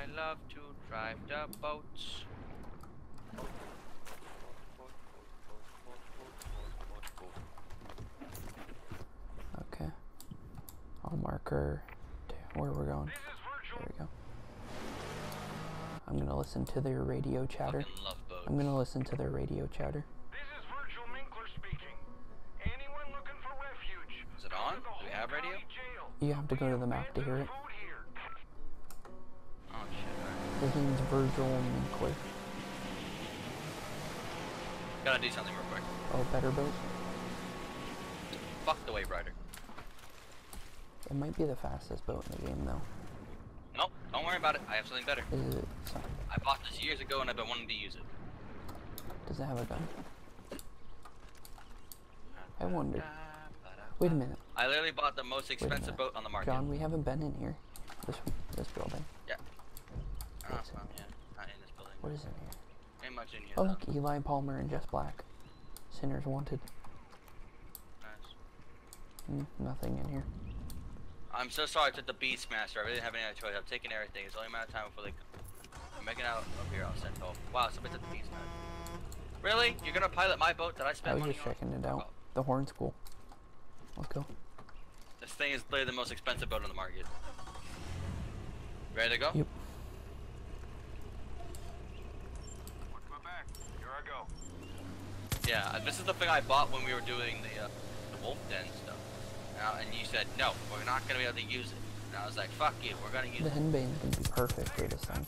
I love to drive the boats. Okay. I'll mark her to where we're going. There we go. I'm gonna listen to their radio chatter. Fucking love boats. I'm gonna listen to their radio chatter. This is Virgil Minkler speaking. Anyone looking for refuge? Is it on? Do we have radio? You have to go to the map to hear it. Oh shit, alright. His name's Virgil Minkler. Gotta do something real quick. Oh, better boat? Fuck the Wave Rider. It might be the fastest boat in the game, though. Nope, don't worry about it. I have something better. Is it? Sorry. I bought this years ago and I've been wanting to use it. Does it have a gun? I wonder. Wait a minute. I literally bought the most expensive boat on the market. John, we haven't been in here. This building. Yeah. Oh, What's in well, yeah. Not in this building. What is in here? Ain't much in here. Oh, though. look, Eli Palmer and Jess Black. Sinners Wanted. Nice. Nothing in here. I'm so sorry I took the Beastmaster. I really didn't have any other choice. I'm taking everything. It's only a matter of time before they come. I'm making out up here. I'll send home. Wow, somebody took the Beastmaster. Really? You're gonna pilot my boat that I I spent was money just on? checking it out. The Horn School. Let's go. This thing is literally the most expensive boat on the market. Ready to go? Yep. Watch my back. Here I go. Yeah, this is the thing I bought when we were doing the Wolf Den stuff. And you said, no, we're not going to be able to use it. And I was like, fuck you, we're going to use The it. Henbane's gonna be perfect for this thing.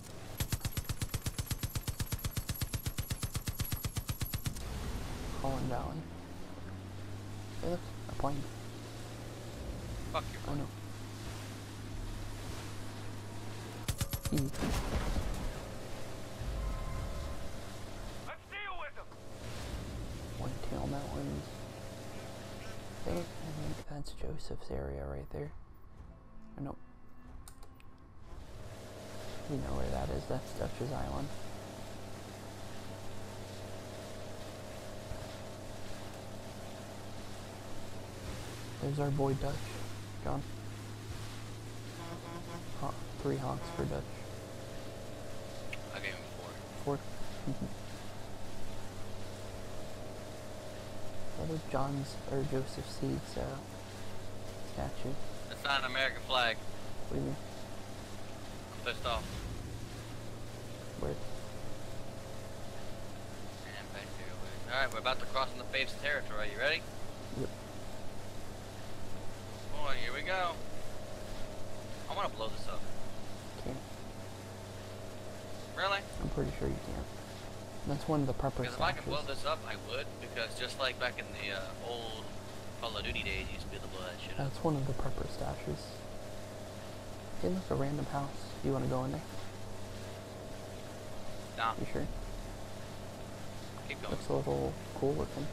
Holland Valley. Hey, look, a plane. Fuck you. Oh no. E. Let's deal with them. Whitetail Mountains. I think that's Joseph's area right there. Or nope. You know where that is. That's Dutch's Island. There's our boy Dutch. John. 3 Hawks for Dutch. I gave him 4. 4. That was John's or Joseph Seed's statue. That's not an American flag. What do you mean? I'm pissed off. Where? And back here. Alright, we're about to cross into Faith's territory. You ready? Yep. Boy, here we go. I want to blow this up. Can't. Really? I'm pretty sure you can't. That's one of the prepper Because if I can blow stashes. this up, I would. Because just like back in the old Call of Duty days, you used to be able to blow that shit up. That's one of the prepper stashes. Hey, look, a random house. You want to go in there? Nah, You sure? keep going. Looks a little cool looking.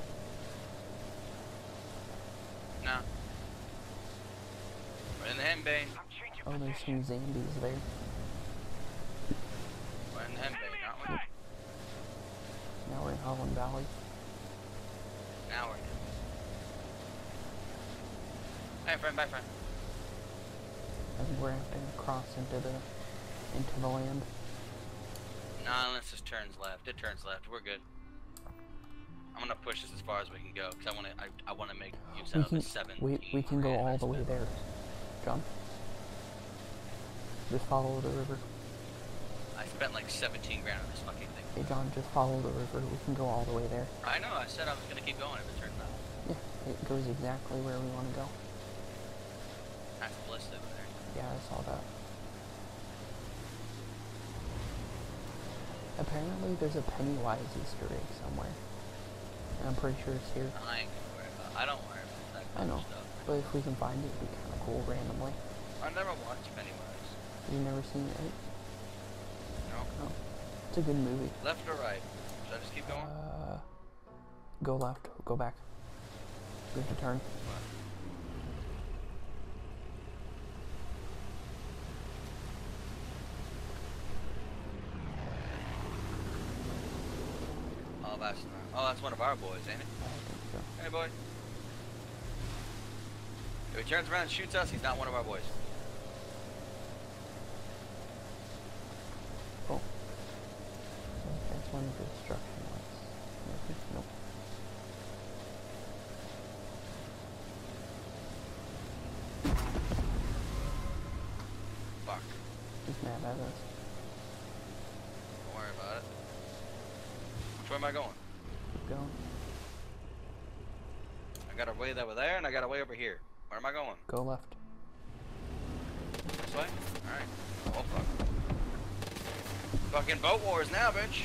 Nah. We're in the Henbane. I'm changing Oh, there's some zombies there. We're in the Henbane, aren't we? Now we're in Holland Valley. Now we're in. Hey, friend, bye, friend. I think we're going to cross into the land. Nah, unless this turns left. It turns left. We're good. I'm gonna push this as far as we can go, because I wanna make use We of can, the 17. we can go grand I all the way spent. there. John. Just follow the river. I spent like 17 grand on this fucking thing. Hey John, just follow the river. We can go all the way there. I know, I said I was gonna keep going if it turns left. Yeah, it goes exactly where we want to go. That's bliss over there. Yeah, I saw that. Apparently there's a Pennywise Easter egg somewhere. And I'm pretty sure it's here. I ain't gonna worry about it. I don't worry about that I kind know. of stuff. But if we can find it, it'd be kind of cool randomly. I never watched Pennywise. You've never seen it? No. Oh. It's a good movie. Left or right? Should I just keep going? Go left. Go back. You have to turn. Oh, that's one of our boys, ain't it? I think so. Hey, boy. If he turns around and shoots us, he's not one of our boys. one destruction lights. Maybe? Nope. Fuck. He's mad at us. Don't worry about it. Which way am I going? Keep going. I got a way over there and I got a way over here. Where am I going? Go left. This way? Alright. Oh fuck. Fucking boat wars now, bitch.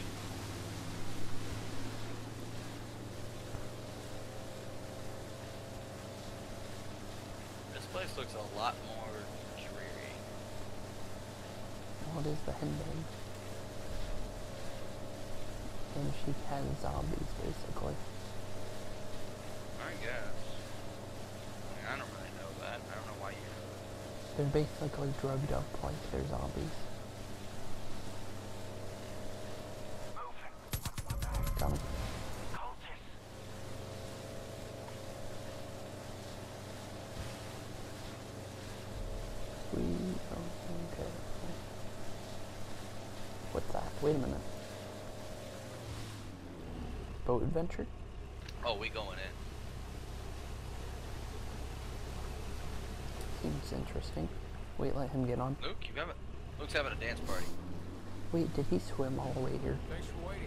This place looks a lot more dreary. What is the Hendon? And she has zombies, basically. I guess. I mean, I don't really know that. I don't know why you know that. They're basically drugged up like they're zombies. Coming. Okay. What's that? Wait a minute. Boat adventure? Oh, we going in. Seems interesting. Wait, let him get on. Luke, you haven't. Luke's having a dance party. Wait, did he swim all the way here? Thanks for waiting.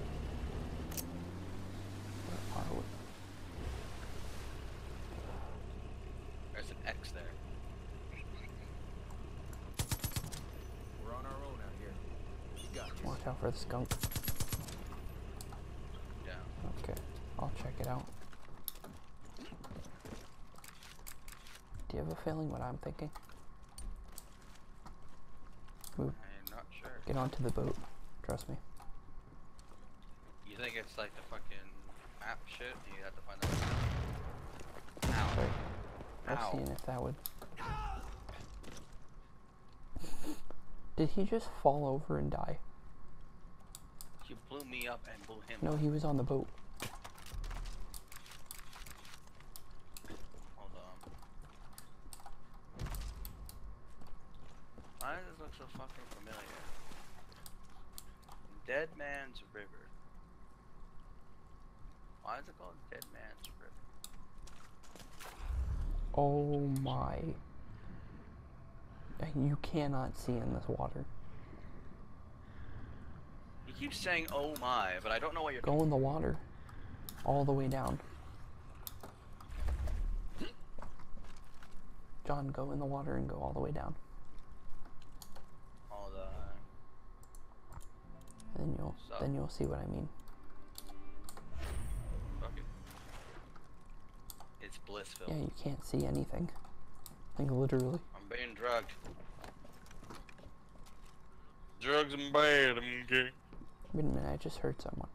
Where are we? There's an X there. We're on our own out here. You got this. Watch out for the skunk. Yeah. Okay, I'll check it out. Do you have a feeling what I'm thinking? Move. I'm not sure. Get onto the boat. Trust me. You think it's like the fucking map shit? You have to find that. Ow. Sorry. I was Ow. seeing if that would. Did he just fall over and die? You blew me up and blew him No, up. he was on the boat. Hold on. Why does this look so fucking familiar? Dead Man's River. Why is it called Dead Man's River? Oh my. You cannot see in this water. You keep saying oh my, but I don't know what you're Go in the water. All the way down. John, go in the water and go all the way down. Hold on. Then you'll see what I mean. Fuck it. It's Blissville. Yeah, you can't see anything. Like literally. I'm being drugged. Drugs and bad, okay. Wait a minute, I just heard someone.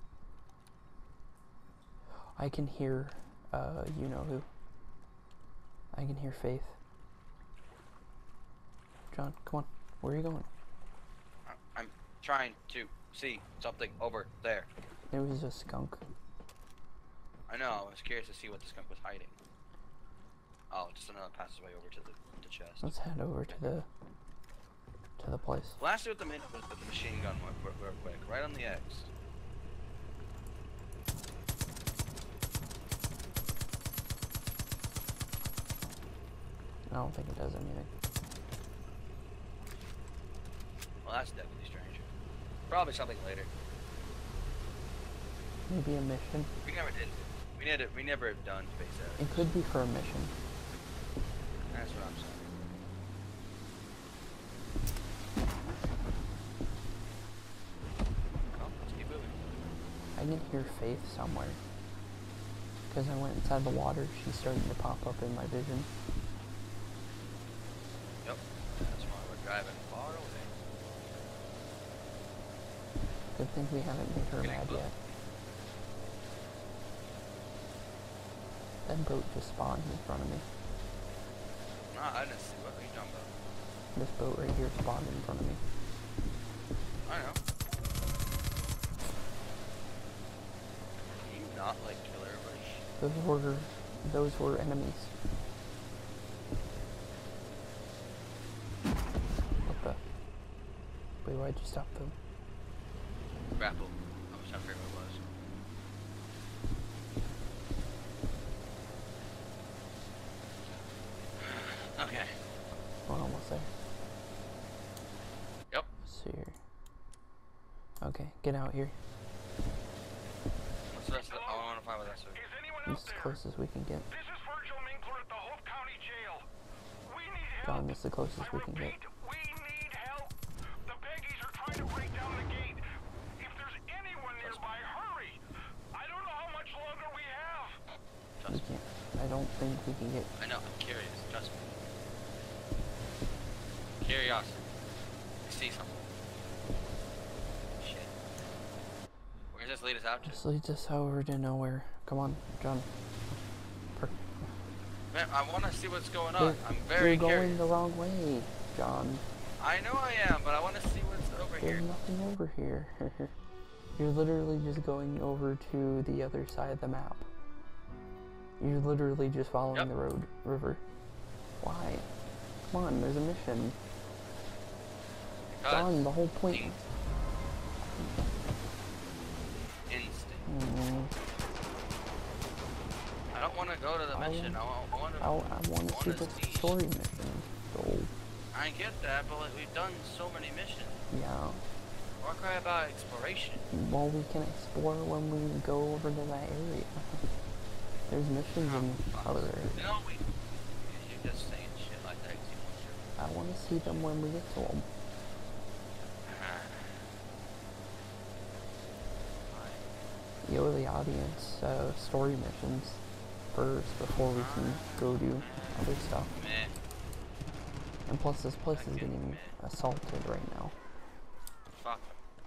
I can hear, you know who. I can hear Faith. John, come on. Where are you going? I'm trying to see something over there. It was a skunk. I know, I was curious to see what the skunk was hiding. Oh, just another passageway over to the chest. Let's head over to the place. Blast it with the machine gun real quick, right on the X. I don't think it does anything. Well, that's definitely strange. Probably something later. Maybe a mission. We never did. We never have done Space Air. It could be for a mission. That's what I'm saying. Well, let's keep moving. I can hear Faith somewhere. Because I went inside the water, she's starting to pop up in my vision. Yep. That's why we're driving far away. Good thing we haven't made her Getting mad close. yet. That boat just spawned in front of me. Nah, I didn't see what are you talking about. This boat right here spawned in front of me. I know. Can you not like kill everybody? Those were enemies. What the? Wait, why'd you stop them? Grapple. I was I forget what it was. Okay. We're almost there. Yep. Let's see here. Okay, get out here. What's the rest of the... I want to find what the rest of it. Is anyone This out is there? as close as we can get. This is Virgil Minkler at the Hope County Jail. We need help. John, this is the closest I we can get. repeat, we need help. The Peggies are trying to break down the gate. If there's anyone nearby, hurry. I don't know how much longer we have. We Trust me. can't. I don't think we can get. I know, I'm curious. Trust me. Curiosity. I see something. Shit. Where does this lead us out to? This leads us over to nowhere. Come on, John. Man, I want to see what's going on. You're- I'm very You're going curious. the wrong way, John. I know I am, but I want to see what's over There's here. nothing over here. You're literally just going over to the other side of the map. You're literally just following Yep. the river. Why? Come on, there's a mission. Because John, the whole point. instinct. Mm, I don't want to go to the I mission. I want to. I want to see the story mission. So, I get that, but like, we've done so many missions. yeah. Far Cry about exploration. Well, we can explore when we go over to that area. There's missions in other areas. No, you're just saying shit like that 'cause you want to. I want to see them when we get to them. You owe the audience story missions first before we can go do other stuff. Meh. And plus, this place is getting assaulted right now. Fuck.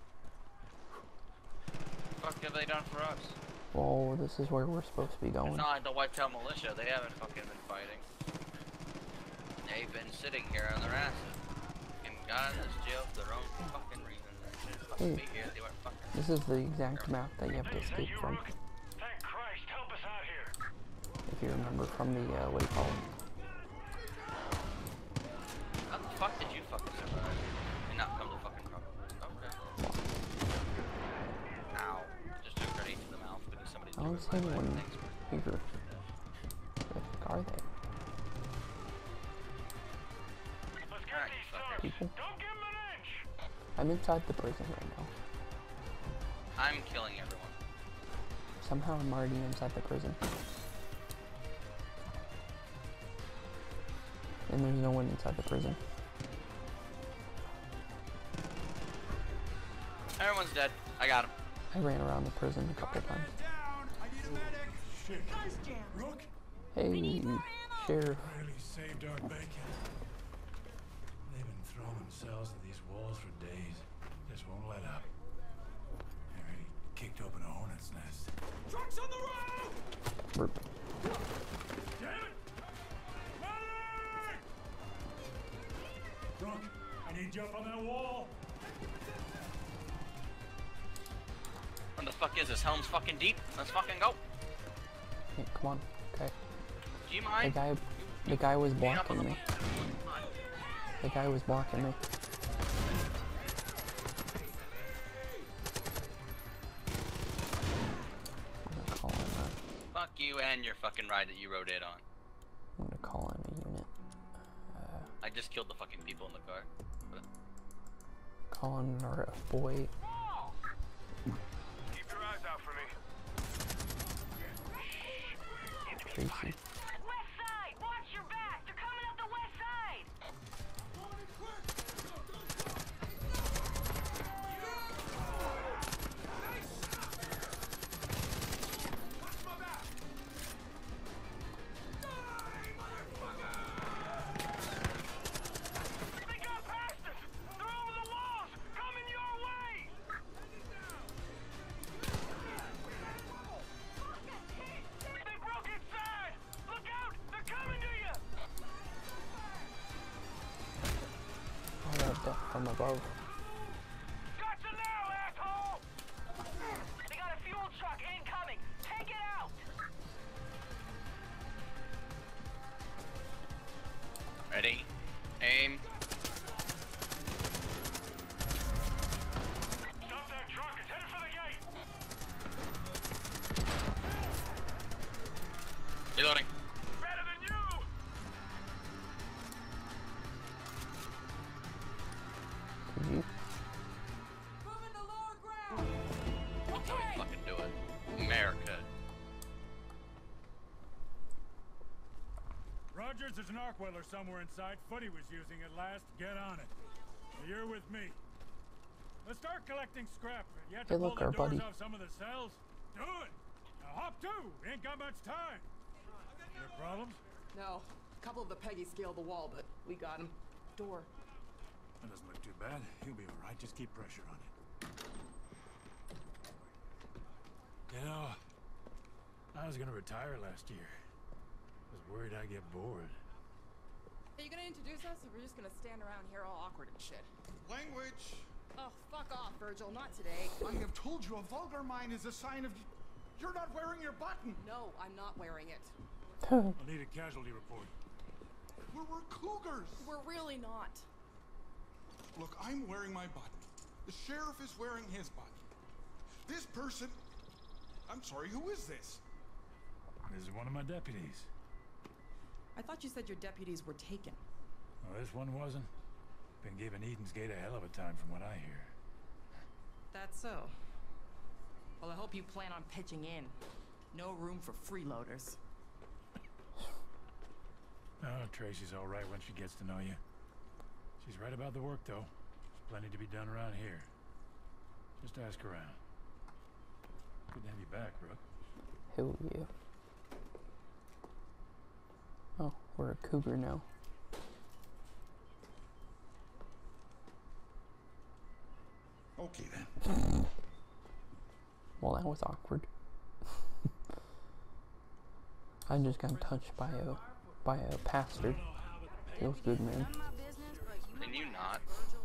Fuck have they done for us? Well, this is where we're supposed to be It's going. not like the Whitetail Militia. They haven't fucking been fighting. They've been sitting here on their asses and got in this jail for their own fucking reasons. They shouldn't fucking be here. They weren't fucking. This is the exact map that you have to escape from. Thank Christ, help us out here. If you remember from the, what do you call it? How the fuck did you fucking survive and not come to fucking trouble? Okay. Ow. Just took a grenade to the mouth because somebody I don't see anyone here. Where the fuck are they? Let's get Alright, these fuck thugs. People? Don't give them an inch. I'm inside the prison right now. I'm killing everyone. Somehow I'm already inside the prison. And there's no one inside the prison. Everyone's dead. I got him. I ran around the prison a couple times. Shit. Rook Hey, Sheriff. really saved our bacon. They've been throwing themselves at these walls for days. Just won't let up. They already kicked open a hornet's nest. Trucks on the road! Burp. Damn it! Medic! Rook, I need you up on that wall. What the fuck is this? Helm's fucking deep. Let's fucking go. Hey, come on. Okay. Do you mind? The guy was Get up on blocking the me. The guy was blocking me. I'm gonna call in Fuck you and your fucking ride that you rode in on. I'm gonna call in a unit. I just killed the fucking people in the car. But Call in our boy. Keep your eyes out for me. Tracy. West side! Watch your back! They're coming up the west side! They got past us! They're over the walls! Coming your way! They broke inside! Look out! They're coming to you! Oh, that death from above. Gotcha now, asshole! They got a fuel truck incoming! Take it out! ready? Aim. Stop that truck! It's headed for the gate! Rogers, there's an arc welder somewhere inside. Footy was using it last. Get on it. You're with me. Let's start collecting scrap. You have to Hey, pull look, the our doors buddy. off some of the cells. Do it. Now hop to. Ain't got much time. Any problems? No. A couple of the Peggy scaled the wall, but we got him. Door. That doesn't look too bad. He'll be all right. Just keep pressure on it. You know, I was gonna retire last year. Was worried I'd get bored. Are you gonna introduce us, or we're just gonna stand around here all awkward and shit? Language! Oh, fuck off, Virgil. Not today. I have told you a vulgar mind is a sign of... You're not wearing your button! No, I'm not wearing it. I'll need a casualty report. We're cougars! We're really not. Look, I'm wearing my button. The sheriff is wearing his button. This person... I'm sorry, who is this? This is one of my deputies. I thought you said your deputies were taken. Well, this one wasn't. Been giving Eden's Gate a hell of a time from what I hear. That's so. Well, I hope you plan on pitching in. No room for freeloaders. Oh, Tracy's all right when she gets to know you. She's right about the work, though. There's plenty to be done around here. Just ask around. Good to have you back, Rook. Hell yeah. Oh, we're a cougar now. Okay, then. Well, that was awkward. I just got touched by a pastor. Feels good, man. Can you not?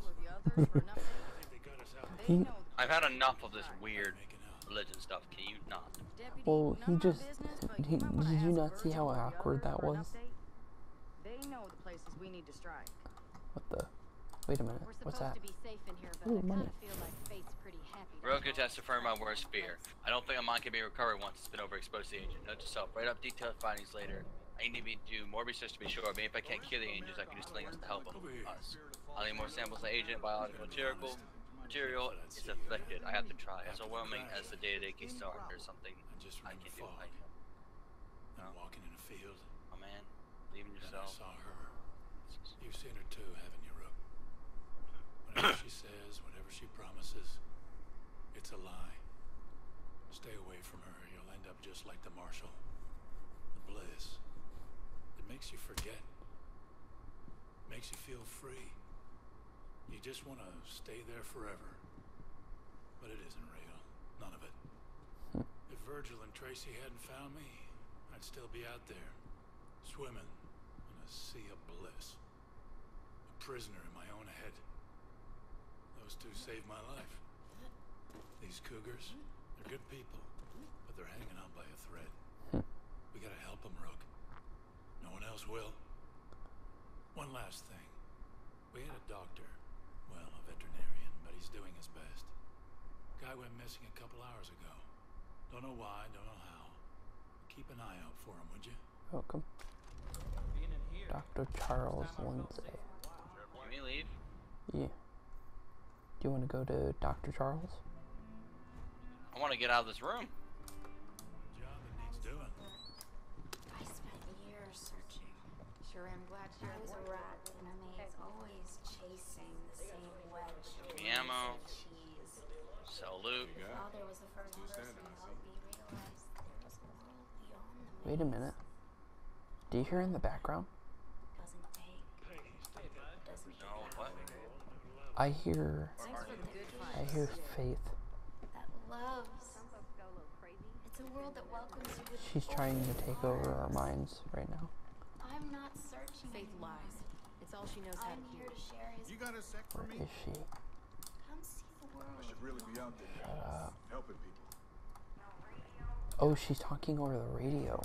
He, I've had enough of this weird religion stuff. Can you not? well, he just, did you not see how awkward that was? They know the places we need to strike. What the, wait a minute, We're what's supposed that? to be safe in here, but Ooh, I kind money. of feel like fate's pretty happy. Rogue has affirmed my worst fear. I don't think a mind can be recovered once it's been overexposed to the agent. Note to self, write up detailed findings later. I need to do more research to be sure. Maybe if I can't kill the angels, I can use something else to help them. Us. I'll need more samples of agent, biological material is afflicted. I have to try. As overwhelming as the day-to-day case are, there's something just I can do. I'm walking in a field. Oh man, leaving And I yourself. saw her. You've seen her too, haven't you, Rook? Whatever she says, whatever she promises, it's a lie. Stay away from her. You'll end up just like the Marshal. The bliss. It makes you forget. Makes you feel free. You just want to stay there forever. But it isn't real. None of it. If Virgil and Tracy hadn't found me, I'd still be out there, swimming in a sea of bliss. A prisoner in my own head. Those two saved my life. These cougars, they're good people, but they're hanging on by a thread. We gotta help them, Rook. No one else will. One last thing. We had a doctor. Well, a veterinarian, but he's doing his best. Guy went missing a couple hours ago. Don't know why, don't know how. Keep an eye out for him, would you? Welcome. Dr. Charles Lindsay. Can we leave? Yeah. Do you want to go to Dr. Charles? I want to get out of this room. Job that needs doing. I spent years searching. Sure am glad I was a rat in a maze, always chasing the same wedge. Give me ammo. Cheese. Sell loot. Father was the first person to help me realize there was a world beyond the maze. Wait a minute. Do you hear in the background? Doesn't take. Doesn't No, what? I hear Thanks for the good I hear faith. that loves. Some folks go a little crazy. It's a world that welcomes you with She's trying to open take over our arms. minds right now. I'm not searching. Faith anymore. lies. It's all she knows how I'm to here do. to share his. You got a sec for Where me? is she? Come see the world. I should really be out there. Shut up. Helping people. Oh, she's talking over the radio.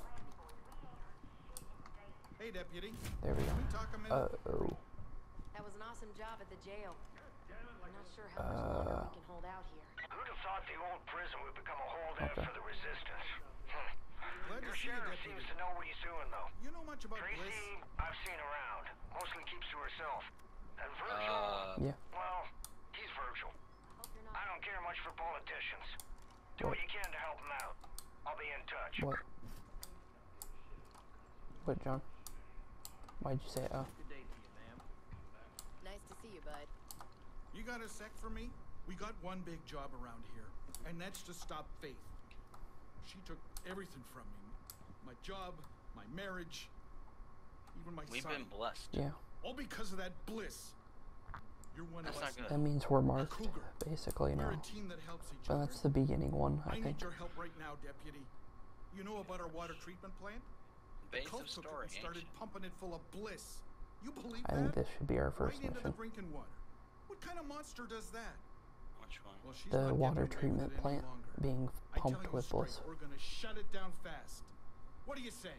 Hey, deputy. There we Can we go. talk a minute? Uh-oh. That was an awesome job at the jail. I'm not sure how much longer we can hold out here. Who'd have thought the old prison would become a holdout Okay. for the resistance? Glad to Your see you, sheriff deputy. seems to know what he's doing, though. You know much about Tracy, Bliss? I've seen around. Mostly keeps to herself. And Virgil, Yeah. well, he's Virgil. Hope you're not. I don't care much for politicians. Do what you can to help him out. I'll be in touch. What? What, John? Why'd you say oh? Nice to see you, bud. You got a sec for me? We got one big job around here, and that's to stop Faith. She took everything from me. My job, my marriage, even my We've son. been blessed. Yeah. All because of that Bliss. You're one That's of us. not good. That means we're marked, Cougar. basically We're now. a team that helps each But other. that's the beginning one, I I think. need your help right now, Deputy. You know about our water treatment plant? Base Cult of took it story, and started ancient. pumping it full of Bliss. You believe I that? think this should be our first right into the mission. drinking water. What kind of monster does that? Which one? Well, she's The not water getting away treatment with it any plant longer. being I tell pumped you with straight, bliss. We're gonna shut it down fast. What do you say?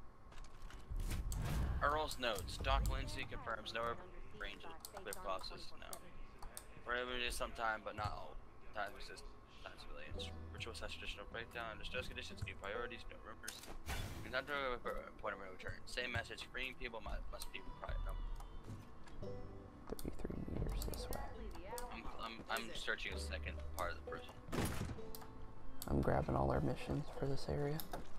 Earl's notes. Doc Lindsay confirms no range of clear process. No. Prohibited sometime, but not all. Times exist. Times related. Ritual slash traditional breakdown. Distress conditions. New priorities. No rumors. Not to point of no return. Same message. Freeing people must be required. No. 33 meters this way. I'm searching a second part of the prison. I'm grabbing all our missions for this area.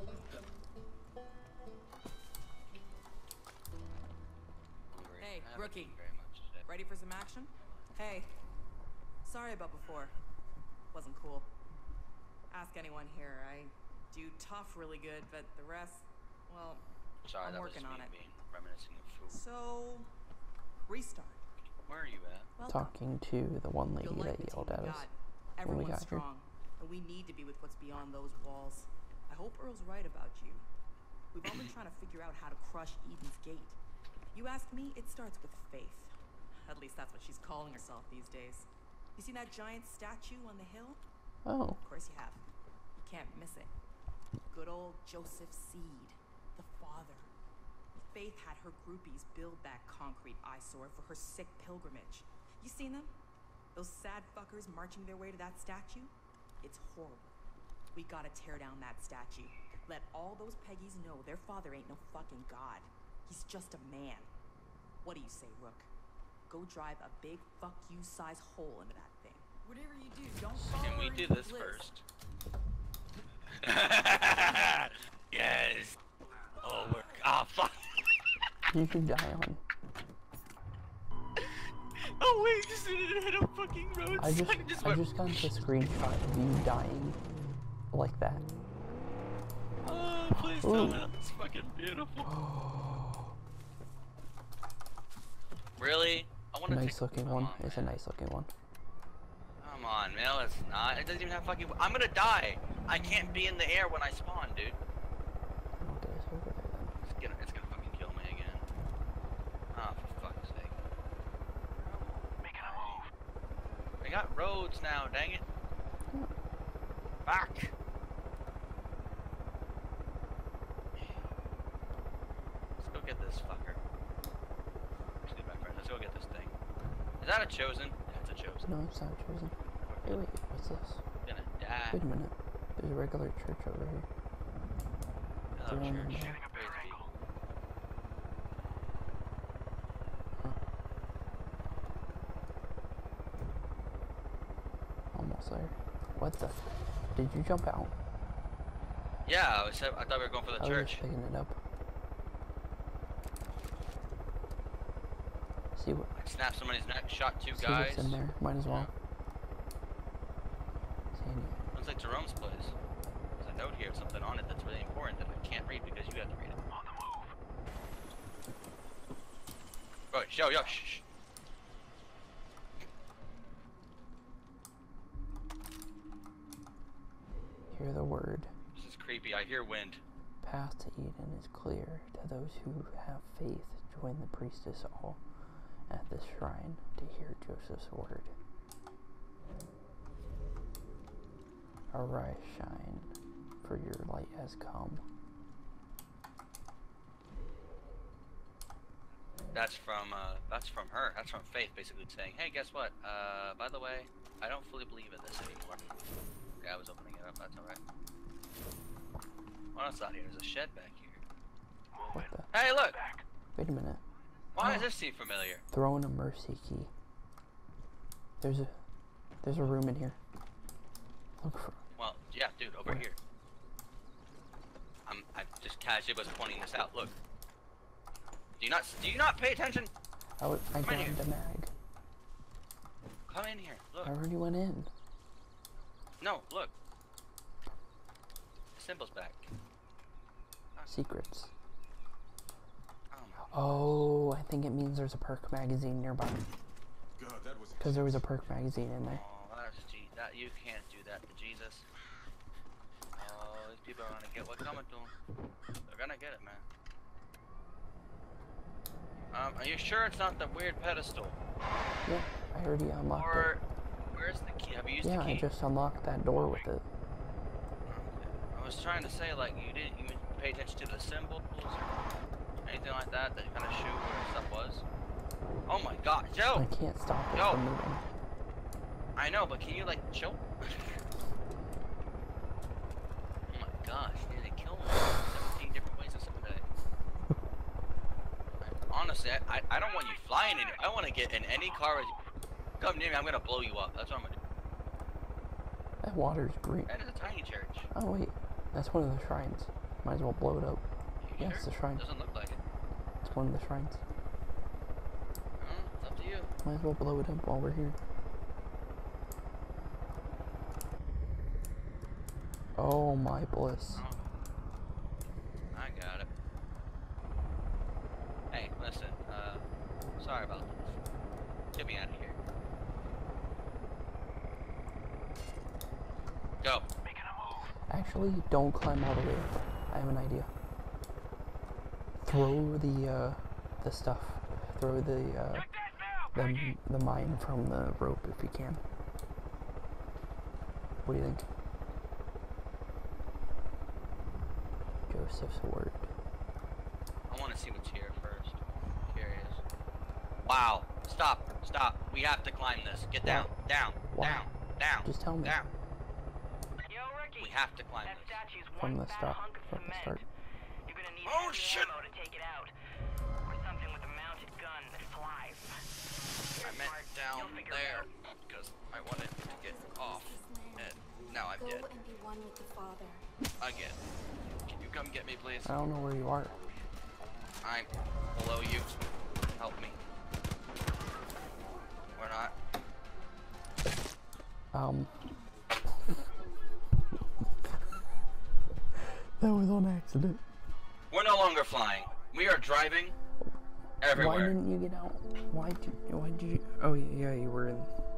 Hey, I haven't rookie. eaten very much today. Ready for some action? Hey. Sorry about before. Wasn't cool. Ask anyone here. I do tough really good, but the rest, well, Sorry, I'm that working was on me it. being reminiscing of food. So, restart. Where are you at? Welcome. Talking to the one lady You'll like that the yelled team at we us got. when we Everyone's got here. strong, and we need to be with what's beyond those walls. I hope Earl's right about you. We've all been trying to figure out how to crush Eden's Gate. You ask me, it starts with faith. At least that's what she's calling herself these days. You seen that giant statue on the hill? Oh, Of course you have. You can't miss it. Good old Joseph Seed, the father. Faith had her groupies build that concrete eyesore for her sick pilgrimage. You seen them? Those sad fuckers marching their way to that statue? It's horrible. We gotta tear down that statue. Let all those Peggies know their father ain't no fucking god. He's just a man. What do you say, Rook? Go drive a big fuck you size hole into that thing. Whatever you do, don't follow Can we her do into this Bliss. first? Yes. Oh, we're fuck. you should die on. Oh wait, just didn't hit a fucking road I sign. just went. got a screenshot of you dying like that. Oh, please tell me that's fucking beautiful. Really? I want to Nice looking one. It's a nice looking one. Come on, man. No, it's not. It doesn't even have fucking. I'm gonna die. I can't be in the air when I spawn, dude. I'll get us over there then. It's gonna fucking kill me again. Ah, for fuck's sake. Making a move. I got roads now, dang it. Back. Let's go get this fucker. Let's get back right. Let's go get this thing. Is that a chosen? Yeah, it's a chosen. No, it's not chosen. Hey, wait, what's this? I'm gonna die. Wait a minute. There's a regular church over here. Hello, They're on church. the- Getting a better angle. Almost there. What the? Did you jump out? Yeah, I thought we were going for the I was church. just picking it up. See what? I snapped somebody's neck, shot two See guys. what's in there. Might as well. See any? Looks like Jerome's place. There's a note here with something on it that's really important that I can't read because you have to read it. On the move. Oh, yo, shh. Hear the word. This is creepy. I hear wind. Path to Eden is clear. To those who have faith, join the priestess all at this shrine to hear Joseph's word. Arise, shine, for your light has come. That's from her. That's from Faith, basically saying, hey, guess what? By the way, I don't fully believe in this anymore. Yeah, I was opening it up. That's alright. What else out here? There's a shed back here. What the? Hey, look! Wait a minute. Why does this seem familiar? Throwing a mercy key. There's a room in here. Look for. Well, yeah, dude, over here. I just casually was pointing this out. Look. Do you not pay attention? I grabbed a mag. Come in here. Look. I already went in. No, look. The symbol's back. Secrets. Oh, Oh, I think it means there's a perk magazine nearby. God, that was Because there was a perk magazine in there. oh, that you can't do that to Jesus. Oh, these people are gonna get what's coming to them. They're gonna get it, man. Are you sure it's not the weird pedestal? Yeah, I already unlocked Or it. where's the key? Have you used Yeah, the key? I just unlocked that door with it. I was trying to say, like, you didn't even pay attention to the symbols or anything like that that kind of show where stuff was. Oh my God, Joe! I can't stop it Yo. from moving. I know, but can you like chill? Oh my gosh, dude, they kill me 17 different ways in some day. Honestly, I don't want you flying in it. I want to get in any car with you. Come near me, I'm gonna blow you up. That's what I'm gonna do. That water's green. That is a tiny church. Oh wait, that's one of the shrines. Might as well blow it up. You Yeah, sure? it's the shrine. Doesn't look like it. It's one of the shrines. It's up to you. Might as well blow it up while we're here. Oh my bliss. Oh. I got it. Hey, listen, sorry about this. Get me out of here. Go. Making a move. Actually, don't climb all the way up. I have an idea. Throw the stuff. Throw the mine from the rope if you can. What do you think? Joseph's word. I want to see what's here first. Curious. Wow. Stop. Stop. We have to climb this. Get down. Down. Why? Down. Down. Just tell me. Down. Yo, Ricky. We have to climb That this. statue's From one the fat start. hunk of From the cement. start. You're gonna need Oh, heavy shit. ammo to take it out. Or something with a mounted gun that flies. I meant down You'll figure it there out. because I wanted to get off. And now I'm Go dead. and be one with the Father. Again. Can you come get me, please? I don't know where you are. I'm below you. Help me. We're not. That was on accident. We're no longer flying. We are driving everywhere. Why didn't you get out? Why'd you? Oh yeah, you were in.